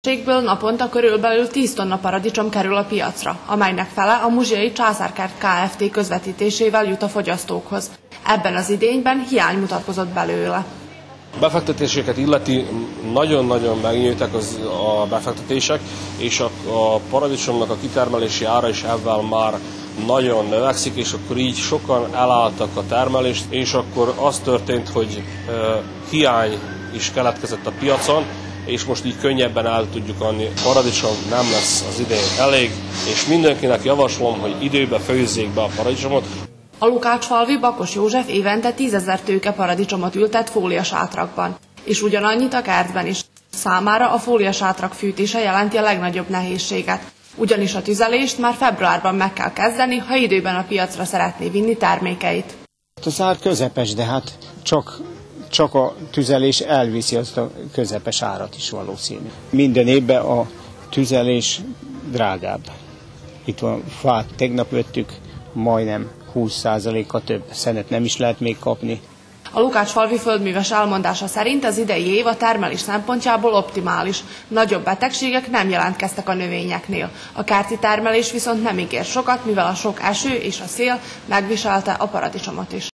Naponta körülbelül 10 tonna paradicsom kerül a piacra, amelynek fele a Muzsiai Császárkert Kft. Közvetítésével jut a fogyasztókhoz. Ebben az idényben hiány mutatkozott belőle. Befektetéseket illeti, nagyon-nagyon megnyíltak a befektetések, és a paradicsomnak a kitermelési ára is ebben már nagyon növekszik, és akkor így sokan elálltak a termelést, és akkor az történt, hogy hiány is keletkezett a piacon, és most így könnyebben el tudjuk adni. A paradicsom nem lesz az idén elég, és mindenkinek javaslom, hogy időbe főzzék be a paradicsomot. A Lukácsfalvi Bakos József évente 10 000 tőke paradicsomot ültet fóliasátrakban, és ugyanannyit a kertben is. Számára a fóliasátrak fűtése jelenti a legnagyobb nehézséget, ugyanis a tüzelést már februárban meg kell kezdeni, ha időben a piacra szeretné vinni termékeit. Az ár közepes, de hát csak a tüzelés elviszi azt a közepes árat is valószínű. Minden évben a tüzelés drágább. Itt van fát, tegnap vettük, majdnem 20%-a több. Szenet nem is lehet még kapni. A Lukácsfalvi földműves elmondása szerint az idei év a termelés szempontjából optimális. Nagyobb betegségek nem jelentkeztek a növényeknél. A kerti termelés viszont nem ígér sokat, mivel a sok eső és a szél megviselte a paradicsomot is.